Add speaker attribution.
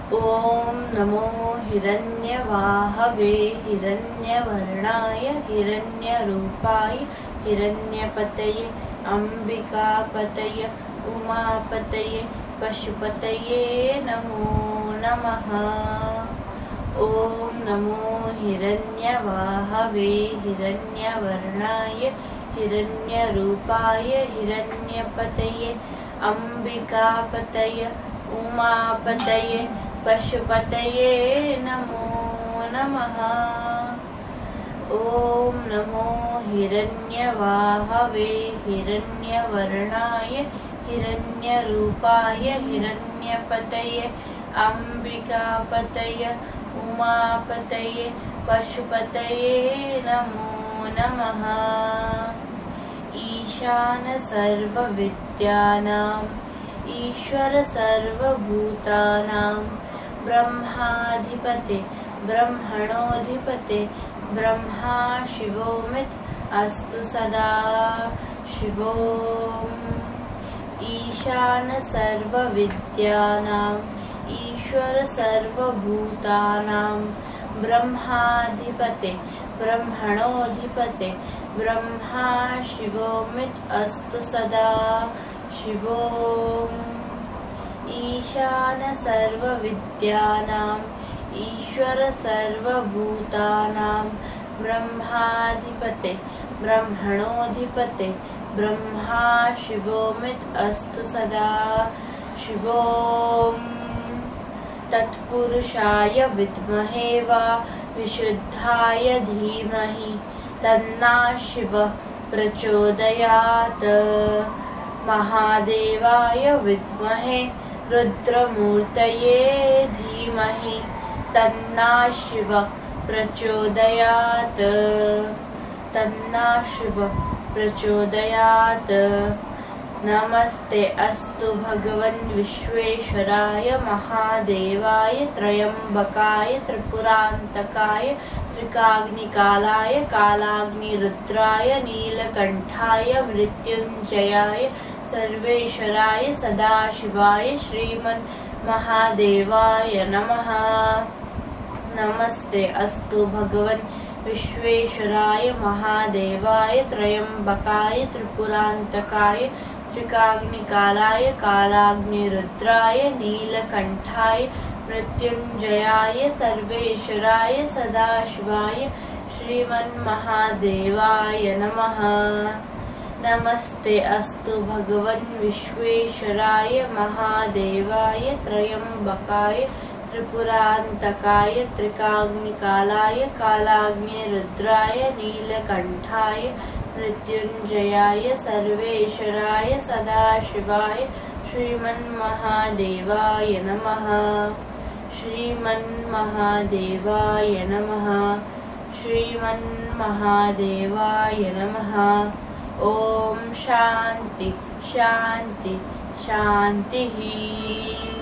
Speaker 1: ॐ नमो हिरण्यवाहवे हिरण्यवर्णाय हिरण्यरूपाय हिरण्यपतये अम्बिकापतये उमापतये पशुपतये नमो नमः। ॐ नमो हिरण्यवाहवे हिरण्यवर्णाय हिरण्यरूपाय हिरण्यपतये अम्बिकापतये उमापतये पशुपतये नमो नमः। ॐ नमो हिरण्यवाहवे हिरण्यवर्णाय हिरण्यरूपाय हिरण्यपतये अम्बिकापतये उमापतये पशुपतये नमो नमः। ईशान सर्वविद्यानाम् ईश्वर सर्वभूतानां ब्रह्माधिपते ब्रह्मणोऽधिपते ब्रह्मा शिवोऽमित् अस्तु सदा शिवोऽम्। ईशान सर्वविद्यानाम् ईश्वर सर्वभूतानां ब्रह्माधिपते ब्रह्मणोऽधिपते ब्रह्मा शिवोऽमित् अस्तु सदा शिवोऽम्। ईशान सर्वविद्यानाम् ईश्वर सर्वभूतानां ब्रह्माधिपते ब्रह्मणोऽधिपते ब्रह्मा शिवोऽमित् अस्तु सदा शिवोऽम्। तत्पुरुषाय विद्महे वा विशुद्धाय धीमहि तन्नः शिवः प्रचोदयात्। महादेवाय विद्महे रुद्रमूर्तये धीमहि तन्नः शिवः प्रचोदयात् तन्नः शिवः प्रचोदयात्। नमस्ते अस्तु भगवन् विश्वेश्वराय महादेवाय त्र्यम्बकाय त्रिपुरान्तकाय त्रिकाग्निकालाय कालाग्निरुद्राय नीलकण्ठाय मृत्युञ्जयाय सर्वेश्वराय सदाशिवाय श्रीमन्महादेवाय नमः। नमस्ते अस्तु भगवन् विश्वेश्वराय महादेवाय त्र्यम्बकाय त्रिपुरान्तकाय त्रिकाग्निकालाय कालाग्निरुद्राय नीलकण्ठाय मृत्युञ्जयाय सर्वेश्वराय सदाशिवाय श्रीमन्महादेवाय नमः। नमस्ते अस्तु भगवन् विश्वेश्वराय महादेवाय त्र्यम्बकाय त्रिपुरान्तकाय त्रिकाग्निकालाय कालाग्निरुद्राय नीलकण्ठाय मृत्युञ्जयाय सर्वेश्वराय सदाशिवाय श्रीमन्महादेवाय नमः। श्रीमन्महादेवाय नमः। श्रीमन्महादेवाय नमः। ॐ शान्ति शान्ति शान्तिः।